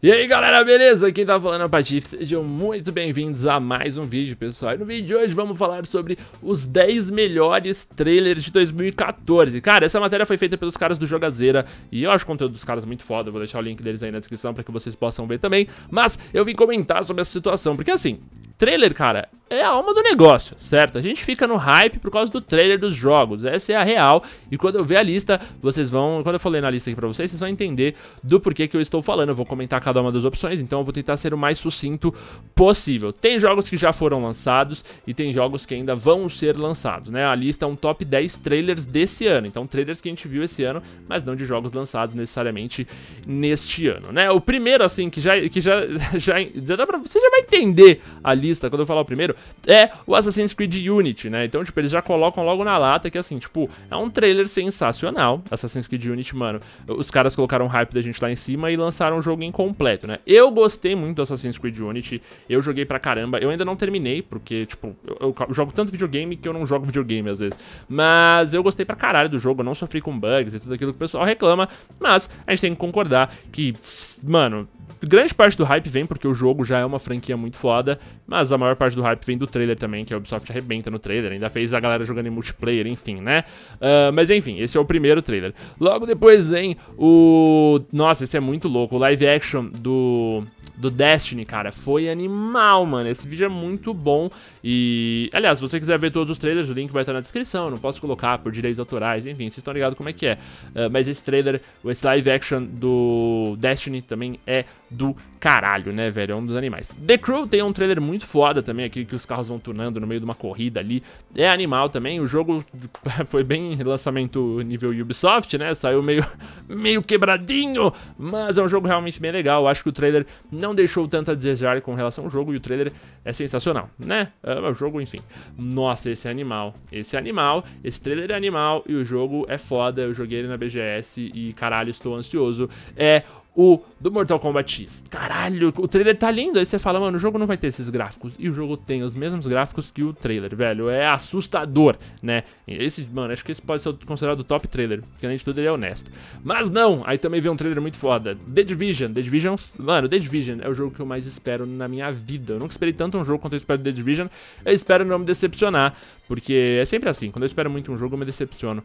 E aí galera, beleza? Quem tá falando é o Patife, sejam muito bem-vindos a mais um vídeo, pessoal. E no vídeo de hoje vamos falar sobre os 10 melhores trailers de 2014. Cara, essa matéria foi feita pelos caras do Jogazeira e eu acho o conteúdo dos caras muito foda. Eu vou deixar o link deles aí na descrição pra que vocês possam ver também. Mas eu vim comentar sobre essa situação, porque assim, trailer, cara, é a alma do negócio, certo? A gente fica no hype por causa do trailer dos jogos, essa é a real. E quando eu ver a lista, vocês vão... Quando eu for ler na lista aqui pra vocês, vocês vão entender do porquê que eu estou falando. Eu vou comentar cada uma das opções, então eu vou tentar ser o mais sucinto possível. Tem jogos que já foram lançados e tem jogos que ainda vão ser lançados, né? A lista é um top 10 trailers desse ano, então trailers que a gente viu esse ano, mas não de jogos lançados necessariamente neste ano, né? O primeiro, assim, que já dá pra... Você já vai entender a lista quando eu falar o primeiro, é o Assassin's Creed Unity, né? Então, tipo, eles já colocam logo na lata que, assim, tipo, é um trailer sensacional. Assassin's Creed Unity, mano, os caras colocaram o hype da gente lá em cima e lançaram o jogo incompleto, né? Eu gostei muito do Assassin's Creed Unity, eu joguei pra caramba, eu ainda não terminei, porque, tipo, eu jogo tanto videogame que eu não jogo videogame às vezes. Mas eu gostei pra caralho do jogo, eu não sofri com bugs e tudo aquilo que o pessoal reclama, mas a gente tem que concordar que, mano... Grande parte do hype vem porque o jogo já é uma franquia muito foda, mas a maior parte do hype vem do trailer também, que a Ubisoft arrebenta no trailer, ainda fez a galera jogando em multiplayer, enfim, né? Mas enfim, esse é o primeiro trailer. Logo depois vem o... Nossa, esse é muito louco, o live action do Destiny, cara, foi animal, mano. Esse vídeo é muito bom e... Aliás, se você quiser ver todos os trailers, o link vai estar na descrição, eu não posso colocar por direitos autorais, enfim, vocês estão ligados como é que é. Mas esse trailer, esse live action do Destiny também é do caralho, né, velho? É um dos animais. The Crew tem um trailer muito foda também, aqui que os carros vão tunando no meio de uma corrida ali. É animal também. O jogo foi bem lançamento nível Ubisoft, né? Saiu meio quebradinho, mas é um jogo realmente bem legal. Eu acho que o trailer não deixou tanto a desejar com relação ao jogo e o trailer é sensacional, né? O jogo, enfim. Nossa, esse é animal. Esse é animal, esse trailer é animal e o jogo é foda. Eu joguei ele na BGS e caralho, estou ansioso. É o do Mortal Kombat X. Caralho, o trailer tá lindo. Aí você fala, mano, o jogo não vai ter esses gráficos. E o jogo tem os mesmos gráficos que o trailer, velho. É assustador, né? Esse, mano, acho que esse pode ser considerado o top trailer, porque além de tudo ele é honesto. Mas não, aí também vem um trailer muito foda. The Division, mano, The Division é o jogo que eu mais espero na minha vida. Eu nunca esperei tanto um jogo quanto eu espero The Division. Eu espero não me decepcionar, porque é sempre assim, quando eu espero muito um jogo eu me decepciono.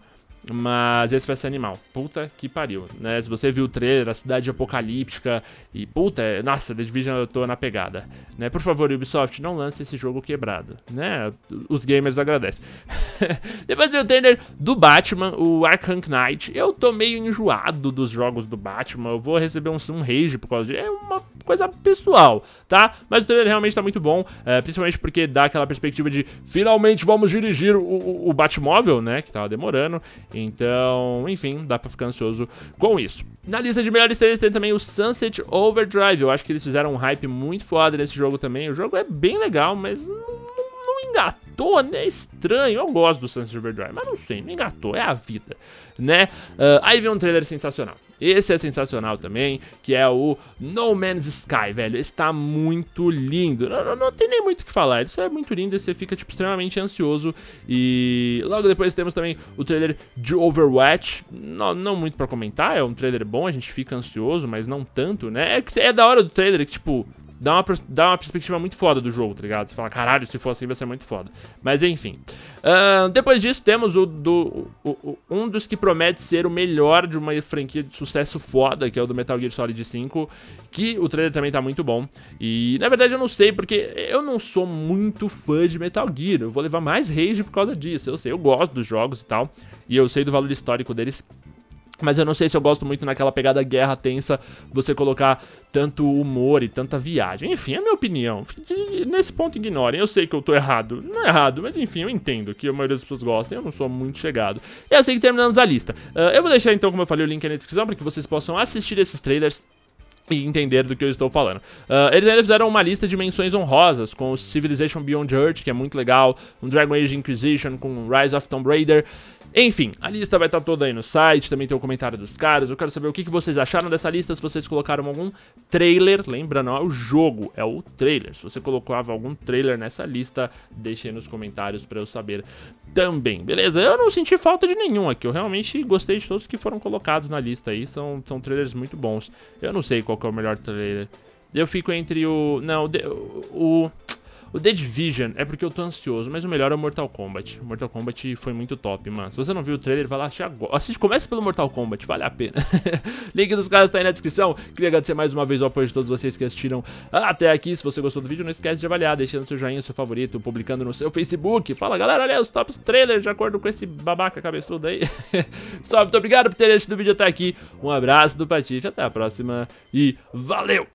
Mas esse vai ser animal, puta que pariu, né? Se você viu o trailer, a cidade apocalíptica e puta, nossa, The Division eu tô na pegada, né? Por favor, Ubisoft, não lance esse jogo quebrado, né? Os gamers agradecem. Depois veio o trailer do Batman, o Arkham Knight. Eu tô meio enjoado dos jogos do Batman, eu vou receber um rage por causa disso. É uma coisa pessoal, tá? Mas o trailer realmente tá muito bom, principalmente porque dá aquela perspectiva de finalmente vamos dirigir o Batmóvel, né? Que tava demorando. Então, enfim, dá pra ficar ansioso com isso. Na lista de melhores trailers tem também o Sunset Overdrive. Eu acho que eles fizeram um hype muito foda nesse jogo também. O jogo é bem legal, mas não engatou, né? É estranho. Eu gosto do Sunset Overdrive, mas não sei, não engatou. É a vida, né? Aí vem um trailer sensacional. Esse é sensacional também, que é o No Man's Sky, velho. Esse tá muito lindo. Não tem nem muito o que falar. Isso é muito lindo e você fica, tipo, extremamente ansioso. E logo depois temos também o trailer de Overwatch. Não muito pra comentar, é um trailer bom, a gente fica ansioso, mas não tanto, né? É da hora do trailer que, tipo... Dá uma perspectiva muito foda do jogo, tá ligado? Você fala, caralho, se for assim vai ser muito foda. Mas enfim. Depois disso temos um dos que promete ser o melhor de uma franquia de sucesso foda, que é o do Metal Gear Solid 5. Que o trailer também tá muito bom. E na verdade eu não sei, porque eu não sou muito fã de Metal Gear. Eu vou levar mais rage por causa disso. Eu sei, eu gosto dos jogos e tal. E eu sei do valor histórico deles. Mas eu não sei se eu gosto muito naquela pegada guerra tensa, você colocar tanto humor e tanta viagem. Enfim, é a minha opinião. Nesse ponto ignorem. Eu sei que eu tô errado. Não é errado, mas enfim, eu entendo que a maioria das pessoas gostam. Eu não sou muito chegado. E é assim que terminamos a lista. Eu vou deixar então, como eu falei, o link aí na descrição para que vocês possam assistir esses trailers e entender do que eu estou falando. Eles ainda fizeram uma lista de menções honrosas com o Civilization Beyond Earth, que é muito legal, um Dragon Age Inquisition com Rise of Tomb Raider. Enfim, a lista vai estar toda aí no site, também tem o comentário dos caras. Eu quero saber o que vocês acharam dessa lista, se vocês colocaram algum trailer. Lembra, não é o jogo, é o trailer. Se você colocava algum trailer nessa lista, deixe aí nos comentários pra eu saber também, beleza? Eu não senti falta de nenhum aqui, eu realmente gostei de todos que foram colocados na lista aí, são trailers muito bons. Eu não sei qual que é o melhor trailer. Eu fico entre o... Não, o The Division é porque eu tô ansioso, mas o melhor é o Mortal Kombat. Mortal Kombat foi muito top, mano. Se você não viu o trailer, vai lá assistir agora. Assiste, começa pelo Mortal Kombat, vale a pena. Link dos caras tá aí na descrição. Queria agradecer mais uma vez o apoio de todos vocês que assistiram até aqui. Se você gostou do vídeo, não esquece de avaliar, deixando seu joinha, seu favorito, publicando no seu Facebook. Fala, galera, olha aí os tops trailers de acordo com esse babaca cabeçudo aí. Pessoal, muito obrigado por ter assistido o vídeo até aqui. Um abraço do Patife, até a próxima e valeu!